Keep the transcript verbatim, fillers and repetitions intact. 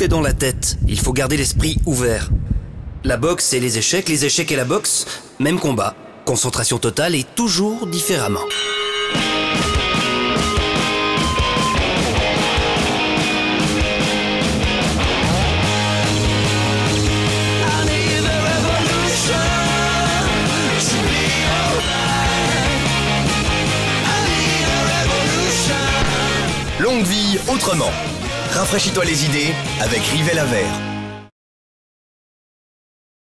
Tout est dans la tête, il faut garder l'esprit ouvert. La boxe et les échecs, les échecs et la boxe, même combat. Concentration totale et toujours différemment. Longue vie autrement. Rafraîchis-toi les idées avec Rivel à verre.